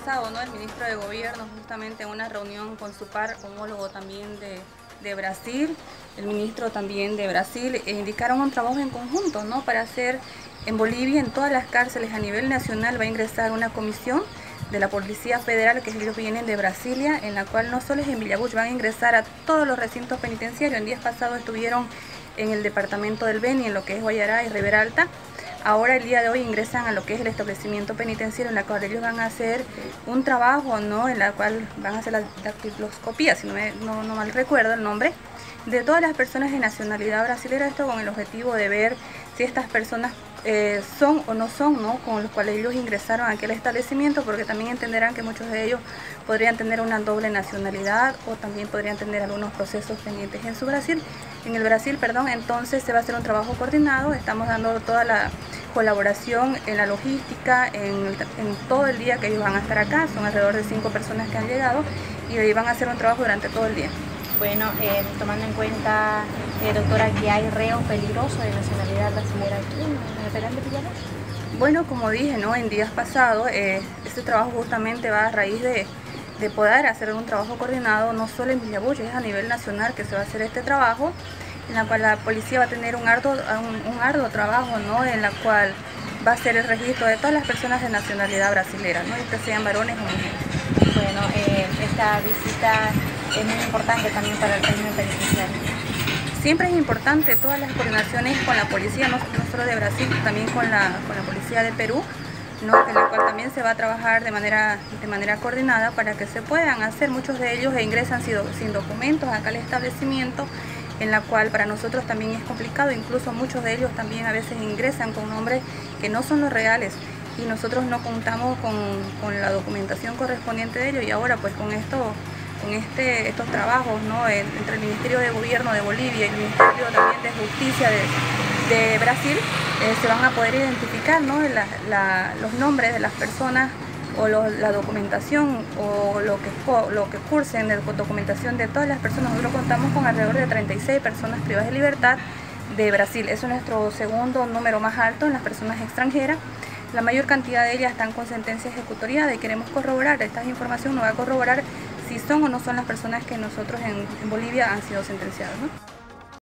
pasado, ¿no? El ministro de Gobierno, justamente en una reunión con su par homólogo también de Brasil, el ministro también de Brasil, indicaron un trabajo en conjunto, ¿no? Para hacer en Bolivia, en todas las cárceles a nivel nacional, va a ingresar una comisión de la Policía Federal, que ellos vienen de Brasilia, en la cual no solo es en Villabuch, van a ingresar a todos los recintos penitenciarios. En días pasados estuvieron en el departamento del Beni, en lo que es Guayará y Rivera Alta. Ahora el día de hoy ingresan a lo que es el establecimiento penitenciario, en la cual ellos van a hacer un trabajo, ¿no? En la cual van a hacer la dactiloscopía, si no mal recuerdo el nombre, de todas las personas de nacionalidad brasilera, esto con el objetivo de ver si estas personas son o no son, ¿no? Con los cuales ellos ingresaron a aquel establecimiento, porque también entenderán que muchos de ellos podrían tener una doble nacionalidad o también podrían tener algunos procesos pendientes en el Brasil, perdón. Entonces se va a hacer un trabajo coordinado, estamos dando toda la colaboración en la logística, en todo el día que ellos van a estar acá. Son alrededor de 5 personas que han llegado y ahí van a hacer un trabajo durante todo el día. Bueno, tomando en cuenta, doctora, que hay reos peligrosos de nacionalidad brasileña aquí en el penal de Villabuch. Bueno, como dije, ¿no? En días pasados, este trabajo justamente va a raíz de poder hacer un trabajo coordinado, no solo en Villabuch, es a nivel nacional que se va a hacer este trabajo, en la cual la policía va a tener un arduo trabajo, ¿no? En la cual va a hacer el registro de todas las personas de nacionalidad brasilera, ¿no? Que sean varones o mujeres. Bueno, esta visita es muy importante también para el régimen penitenciario. Siempre es importante todas las coordinaciones con la policía, no solo de Brasil, también con la policía de Perú, ¿no? En la cual también se va a trabajar de manera coordinada para que se puedan hacer. Muchos de ellos ingresan sin documentos acá al establecimiento, en la cual para nosotros también es complicado. Incluso muchos de ellos también a veces ingresan con nombres que no son los reales y nosotros no contamos con la documentación correspondiente de ellos. Y ahora pues con estos trabajos, ¿no? Entre el Ministerio de Gobierno de Bolivia y el Ministerio también de Justicia de Brasil, se van a poder identificar, ¿no? Los nombres de las personas o la documentación o lo que cursen de documentación de todas las personas. Nosotros contamos con alrededor de 36 personas privadas de libertad de Brasil. Eso es nuestro segundo número más alto en las personas extranjeras. La mayor cantidad de ellas están con sentencia ejecutoriada y queremos corroborar, esta información nos va a corroborar si son o no son las personas que nosotros en Bolivia han sido sentenciadas, ¿no?